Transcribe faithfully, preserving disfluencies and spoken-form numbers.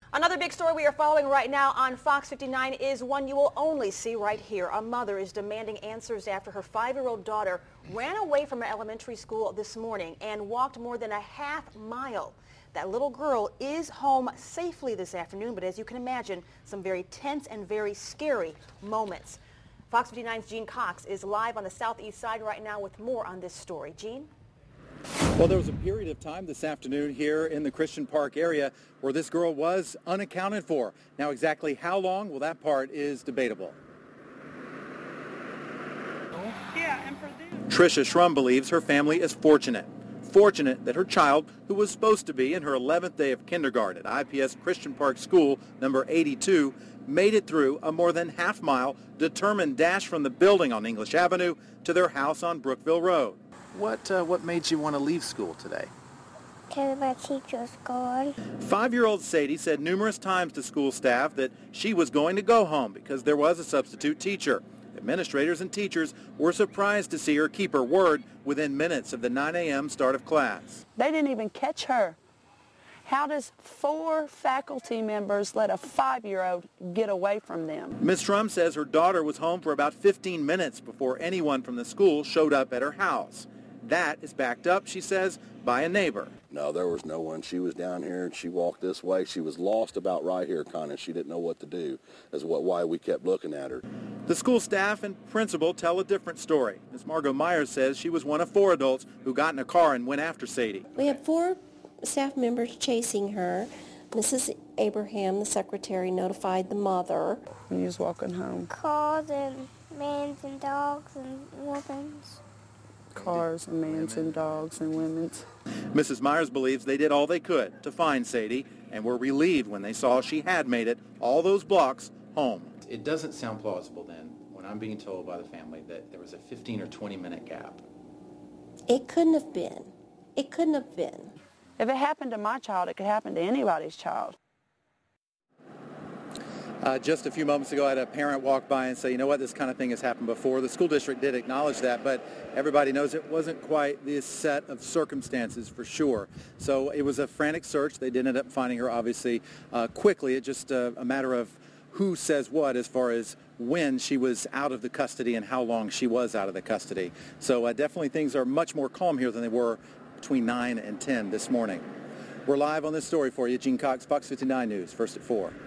Another big story we are following right now on Fox fifty-nine is one you will only see right here. A mother is demanding answers after her five-year-old daughter ran away from an elementary school this morning and walked more than a half mile. That little girl is home safely this afternoon, but as you can imagine, some very tense and very scary moments. Fox fifty-nine's Gene Cox is live on the southeast side right now with more on this story. Gene? Well, there was a period of time this afternoon here in the Christian Park area where this girl was unaccounted for. Now, exactly how long? Well, that part is debatable. Yeah, and for them. Trish Shrum believes her family is fortunate. Fortunate that her child, who was supposed to be in her eleventh day of kindergarten at I P S Christian Park School, number eighty-two, made it through a more than half-mile determined dash from the building on English Avenue to their house on Brookville Road. What, uh, what made you want to leave school today? Because my teacher was gone. Five-year-old Sadie said numerous times to school staff that she was going to go home because there was a substitute teacher. Administrators and teachers were surprised to see her keep her word within minutes of the nine a m start of class. They didn't even catch her. How does four faculty members let a five-year-old get away from them? Miz Shrum says her daughter was home for about fifteen minutes before anyone from the school showed up at her house. That is backed up, she says, by a neighbor. No, there was no one. She was down here and she walked this way. She was lost about right here, kind of. She didn't know what to do. That's what why we kept looking at her. The school staff and principal tell a different story. Miz Margot Myers says she was one of four adults who got in a car and went after Sadie. We had four staff members chasing her. Missus Abraham, the secretary, notified the mother. He was walking home. Cars and mans and dogs and women's. Cars and mans and dogs and women's. Missus Myers believes they did all they could to find Sadie and were relieved when they saw she had made it all those blocks home. It doesn't sound plausible then when I'm being told by the family that there was a fifteen or twenty minute gap. It couldn't have been. It couldn't have been. If it happened to my child, it could happen to anybody's child. Uh, just a few moments ago, I had a parent walk by and say, you know what, this kind of thing has happened before. The school district did acknowledge that, but everybody knows it wasn't quite this set of circumstances for sure. So it was a frantic search. They did end up finding her, obviously, uh, quickly. It's just uh, a matter of who says what as far as when she was out of the custody and how long she was out of the custody. So uh, definitely things are much more calm here than they were between nine and ten this morning. We're live on this story for you. Gene Cox, Fox fifty-nine News, first at four.